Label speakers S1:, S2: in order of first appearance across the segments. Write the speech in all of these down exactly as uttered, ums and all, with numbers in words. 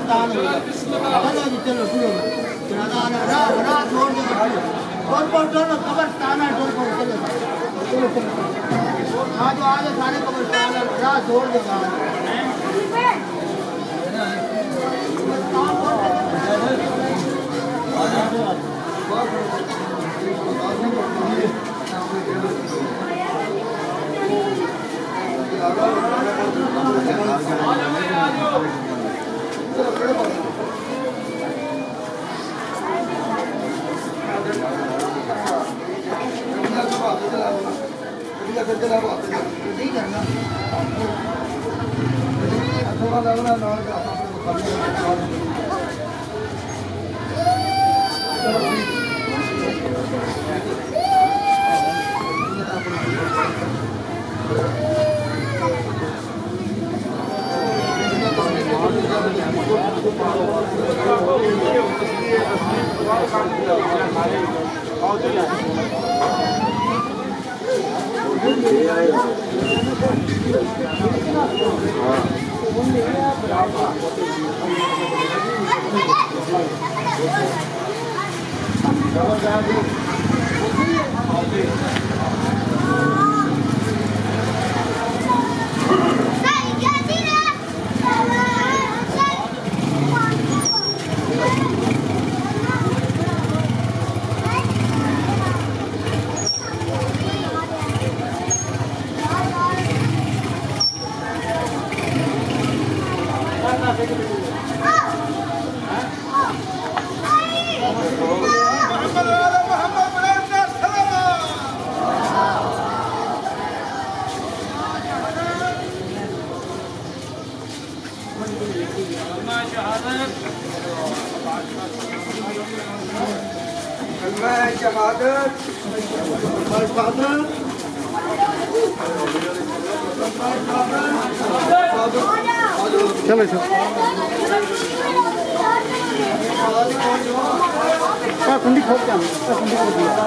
S1: कब्रिस्तान हो गया। चलो जी चलो शुरू रात रात छोड़ दो टोल पर टोल कब्रिस्तान है टोल पर चलो चलो चलो हाँ जो आज सारे कब्रिस्तान रात छोड़ दो चलो सर हाँ कुंडी खोल के कुंडी खोल दिया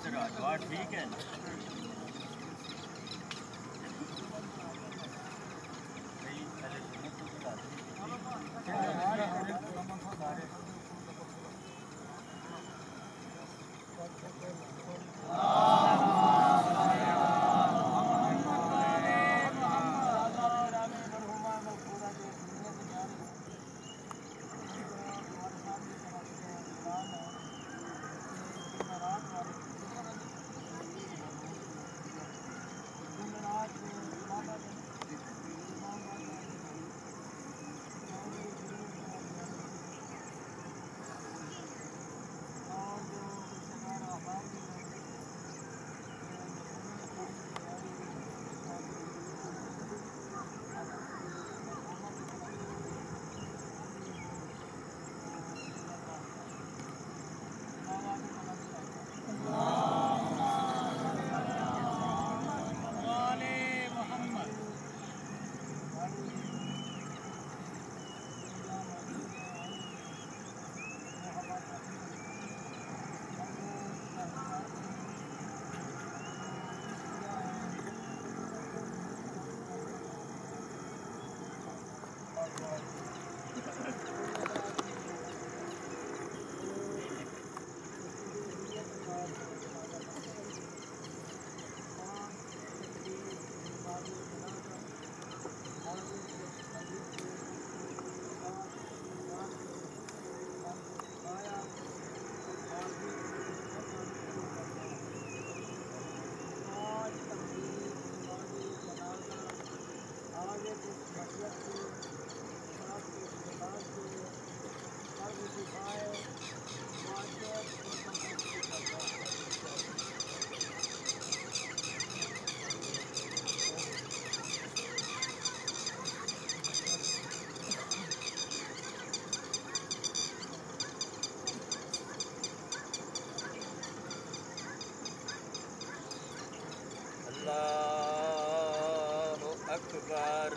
S2: सिराज वहाँ ठीक है ना कई पहले सुनो तो बुला अकबर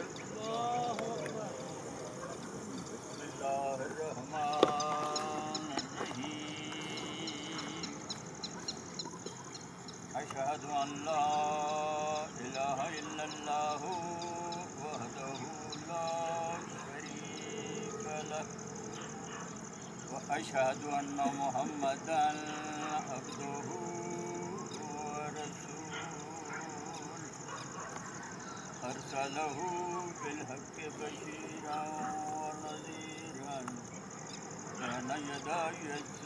S2: अशहदु अन ला इलाहा इल्लल्लाह वहदहु ला शरीक लह व अशहदु अन्ना मुहम्मदन अब्दुहु व रसूलुहु अरसलहु बिलहक़्क़ि बशीरन व नज़ीरन बैन यदाय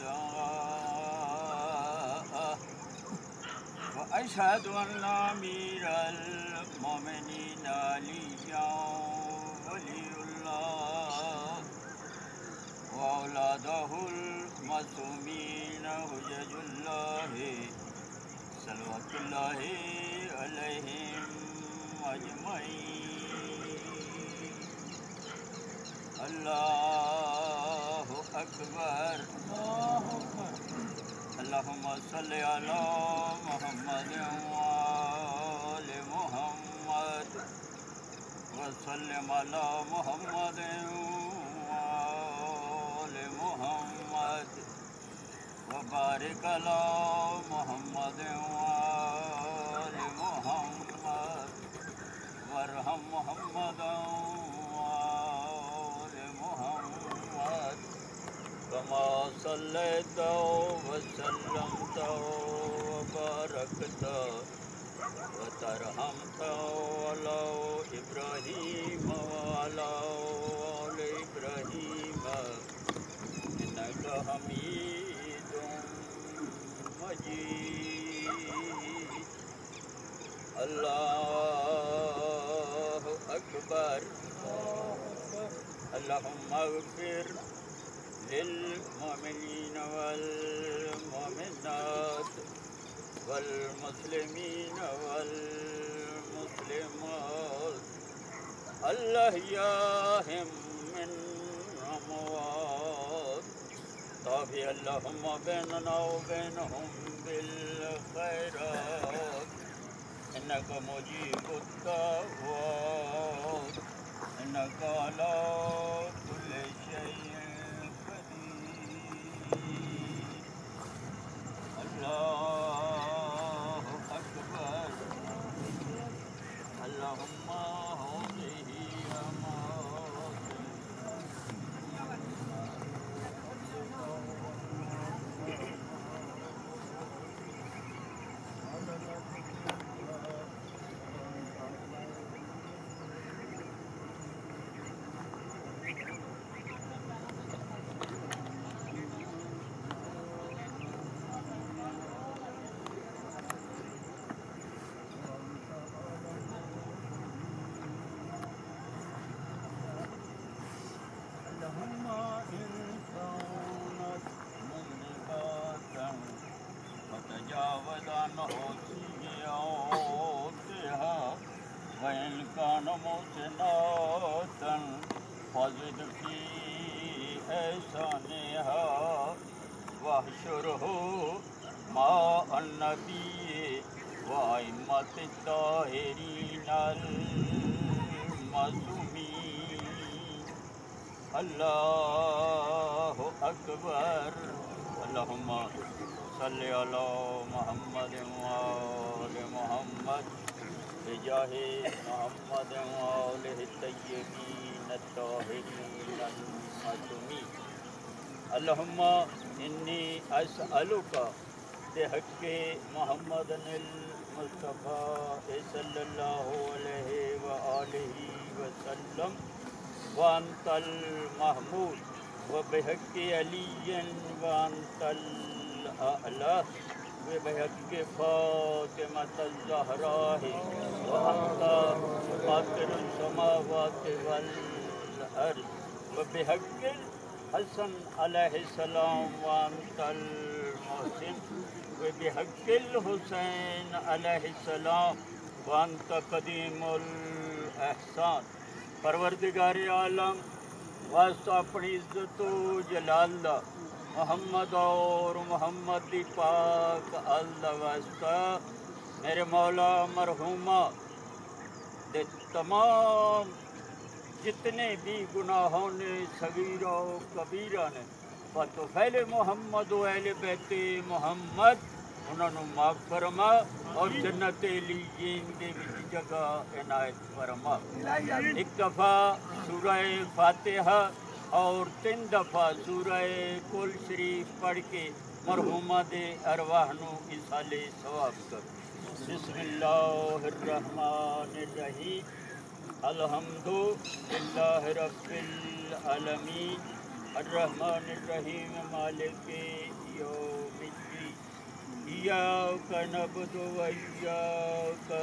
S2: अस्साअह व अशहदु अन्ना अमीरल मोमिनीन अलिय्यन वलियुल्लाह व औलादहुल मसूमीन हुज्जतुल्लाहि सल्लल्लाहु अलैहिम अजमईन। अल्लाहु अकबर। अल्लाहुम्मा सल्लि अला मुहम्मद व आलि मुहम्मद व सल्लिम अला मुहम्मद व आलि मुहम्मद व बारिक अला मुहम्मद व आलि मुहम्मद वरहम मुहम्मदन व आलि मुहम्मद कमा सल्लैत व सल्लमत व बारकत व तरहमत अला इब्राहीम व अला आलि इब्राहीम इन्नका हमीदुम मजीद। अल्लाहु अकबर। अल्लाहुम्मा अग़फ़िर लिल मोमिनीन वल मोमिनात वल मुस्लिमीन वल मुस्लिमात अल-अहयाहिम मिनहुम अमवात ताफ़ी अल्लाहुम्मा बैनना व बैनहुम बिल खैरात इन्नका मुजीबुद दाअवात इन्नका अला कुल्लि शैइन क़दीर। अल्लाह फज़द फी एहसानिहा वहशुरहु मा अन्नबी व अइम्मत ताहिरीनल मासूमीन। अल्लाहु अकबर। अल्लाहुम्मा सल्लि अला मुहम्मद व आलि मुहम्मद बिजाहि मुहम्मद व आलिहि तय्यबीन अत्ताहिरीन अल-मासूमीन। अल्लाहुम्मा इन्नी अस्अलुका बिहक़्क़ि मुहम्मदिल मुस्तफ़ा सल्लल्लाहु अलैहि व आलिहि व सल्लम व अंतल महमूद व बिहक़्क़ि अलीय्यन व अंतल अअला व बिहक़्क़ि फ़ातिमतुज़ ज़हरा व अंता फ़ातिरुस समावाति वल अर्ज़ व बिहक़्क़िल हसन अलैहिस्सलाम व अंतल मोहसिन व बिहक़्क़िल हुसैन अलैहिस्सलाम व अंत क़दीमुल एहसान। परवरदिगार आलम वास्ता अपनी इज्जत जलाल दा मोहम्मद और मोहम्मद दी पाक अल्लाह वास्ता मेरे मौला मरहुमा दे तमाम जितने भी गुनाहों ने सगीरा कबीरा ने फतोफैल मोहम्मद व अहले बैते मोहम्मद उन्होंने माफ़ फरमा और जन्नत एलियीन दे विच जगह इनायत फरमा। एक दफ़ा सूरह फातिहा और तीन दफ़ा सूरह कुल शरीफ पढ़ के मरहुमा दे अरवाह नू इसाले सवाब कर। बिस्मिल्लाहिर रहमानिर रहीम। अल्हम्दुलिल्लाहि रब्बिल आलमीन अर्रहमानिर रहीम मालिकि यौमिद्दीन। इय्याका नअबुदु व इय्याका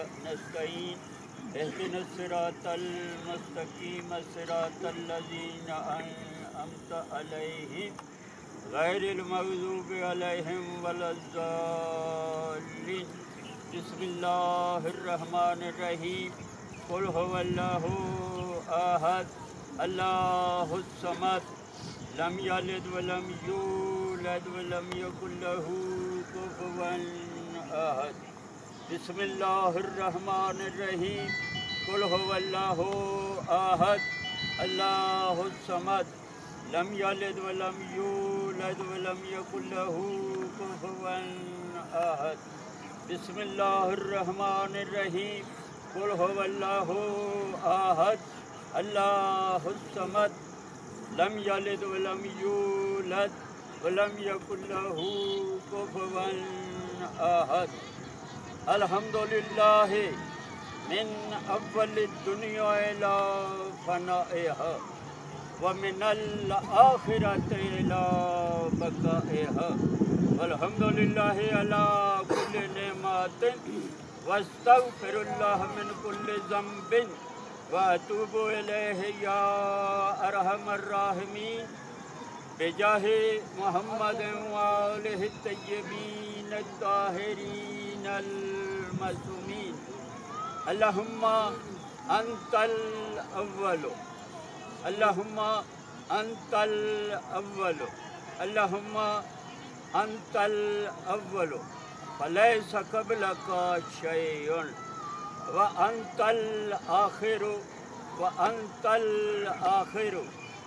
S2: नस्तईन। इहदिनस सिरातल मुस्तकीम सिरातल लज़ीना अनअमता अलैहिम गैरिल मग़ज़ूबि अलैहिम वलज़्ज़ालिन। बिस्मिल्लाहिर रहमानिर रहीम। कुल हुवल्लाहु अहद अल्लाहुस समद लम यलिद व लम यूलद व लम यकुल लहू कुफुवन अहद। बिस्मिल्लाहिर रहमानिर रहीम। कुल हुवल्लाहु अहद अल्लाहुस समद लम यलिद व लम यूलद व लम यकुल लहू कुफुवन अहद। बिस्मिल्लाहिर रहमानिर रहीम। कुल हुवल्लाहु अहद अल्लाहुस समद लम यलिद व लम यूलद व लम यकुल लहू कुफुवन अहद। अल्हम्दुलिल्लाह मिन अव्वलिद दुनिया इला फनाइहा व मिनल आखिरति इला बकाइहा वल्हम्दुलिल्लाहि अला कुल्लि निअमतिन वस्तगफिरुल्लाह मिन कुल्लि ज़ंबिन व अतूबु इलैहि या अरहमर राहिमीन बिजाहि मुहम्मदिन व आलिहि तय्यबीन अत्ताहिरीन अल मासूमीन। अल्लाहुम्मा अंतल अव्वलु अल्लाहुम्मा अंतल अव्वलु अल्लाहुम्मा अंतल अव्वलु फलैसा क़ब्लका शैउन व अंतल आखिरु व अंतल आखिरु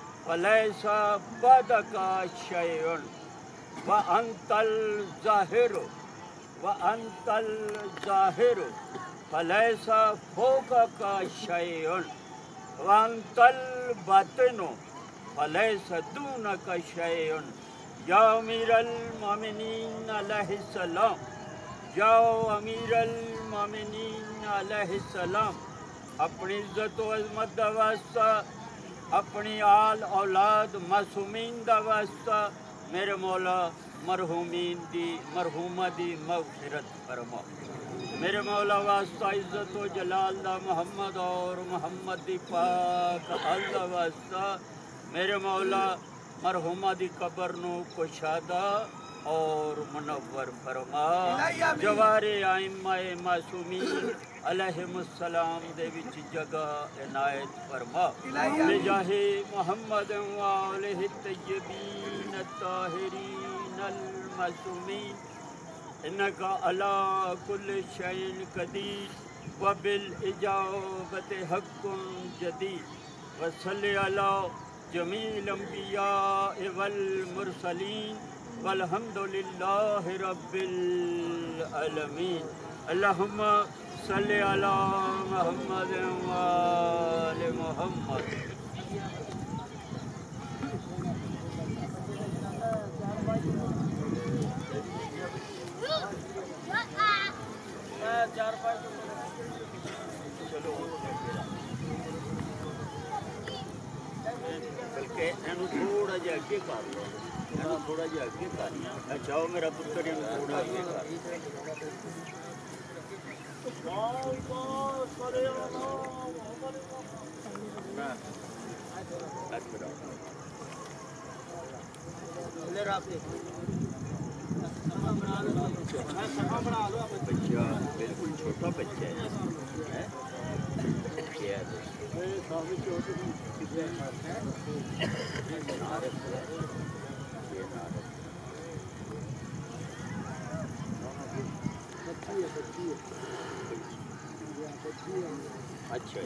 S2: फलैसा बअदका शैउन व अंतल ज़ाहिरु व अंतल ज़ाहिरु फलैसा फ़ौक़का शैउन व अंतल बातिनु फलैसा दूनका शैउन। या अमीरल मोमिनीन अलैहिस्सलाम या अमीरल मोमिनीन अलैहिस्सलाम अपनी इज्जत व अज़मत दा वास्ता अपनी आल औलाद मासूमीन दा वास्ता मेरे मौला मरहूमीन दी मरहूमा दी मग़फ़िरत फरमा। मेरे मौला वास्ता इज्जत व जलाल दा मोहम्मद और मोहम्मद दी पाक अल्लाह वास्ता मेरे मौला मरहुमा दी कबर नू कुशादा और मुनव्वर फरमा। जवारे आइम्माए मासूमीन अलैहिमुस्सलाम दे विच जगह इनायत फरमा। बिजाहे मुहम्मद व आलिहि तय्यबीन ताहिरीन अल मासूमीन इन्नका अला कुल्लि शैइन कदीर व बिल इजाबति हक्कुन जदीद व सल्लि अला जमील अंबिया वल मुरसलीन वल्हम्दुलिल्लाहि रब्बिल आलमीन। अल्लाहुम्मा सल्लि अला मुहम्मद व आलि मुहम्मद। बल्कि इन्हू थोड़ा जिहा अगे कर लो, इन्हू थोड़ा जिहा अगे कर। अच्छा वो मेरा पुत्र इन्हू थोड़ा अगे कर। बच्चा बिल्कुल छोटा बच्चा है। अच्छा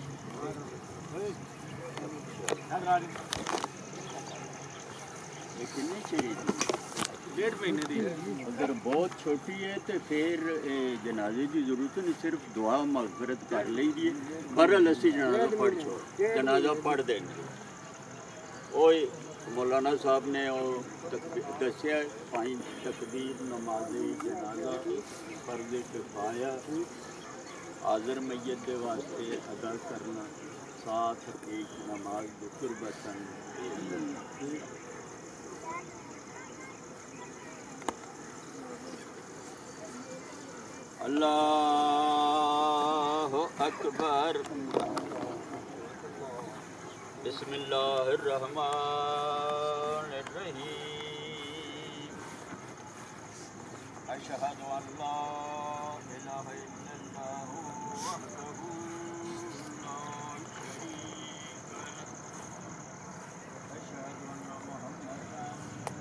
S2: ये कितनी चाहिए? डेढ़ महीने की। अगर बहुत छोटी है तो फिर जनाजे की जरूरत नहीं, सिर्फ दुआ मगफरत कर ली दी है। बहरहाल असी जनाजा पढ़ छोड़ जनाजा पढ़ देंगे। वो मौलाना साहब ने दसिया पाई तकबीर नमाज़े जनाजा फर्ज़े किफ़ाया हाज़र मैयत के वास्ते अदा करना साथ एक नमाज कुर्बतन। अल्लाहु अकबर। बिस्मिल्लाहिर्रहमानिर्रहीम। अशहदु अन ला इलाहा इल्लल्लाहु वहदहु ला शरीका लहु अशहदु अन्ना मुहम्मदन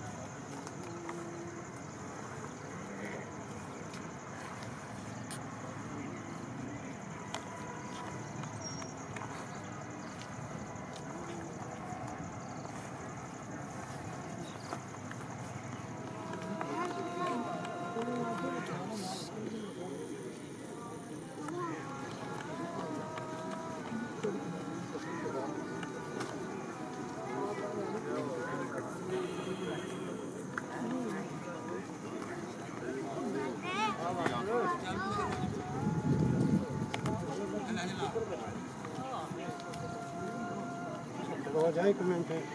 S1: जाए कमेंट है।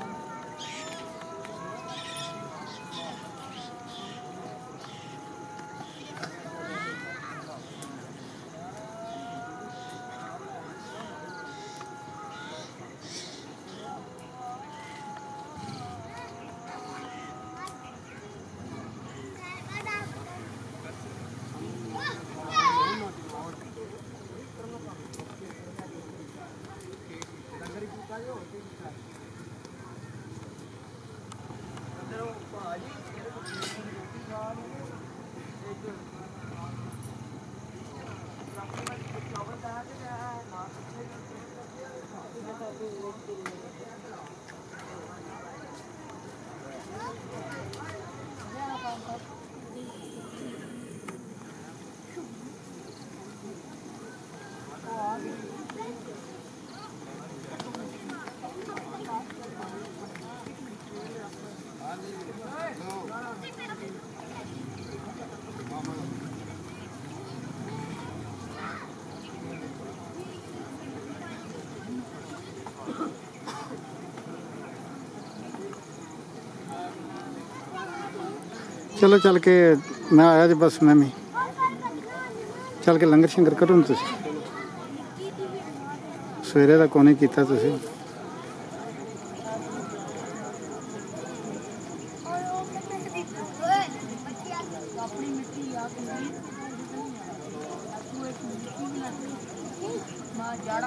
S1: चलो चल के मैं आया जी, बस मैं भी चल के लंगर शंगर करो ना। तुसी सवेरे का कोने कीता तुसी।
S3: अपनी मिट्टी या तू एक मिट्टी भी ना मां जाड़ा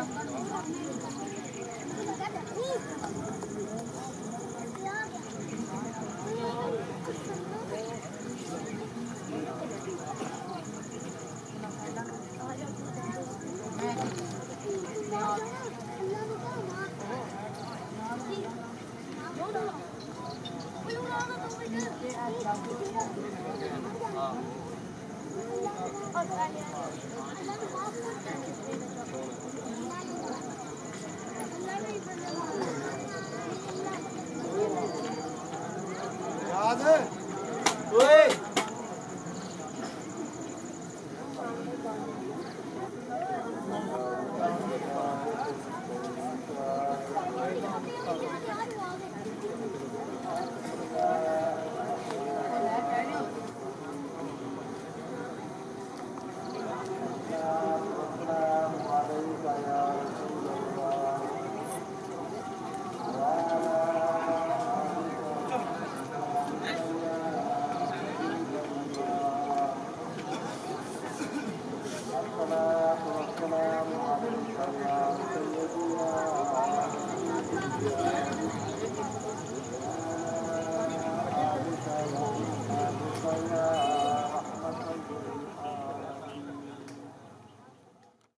S4: Oh,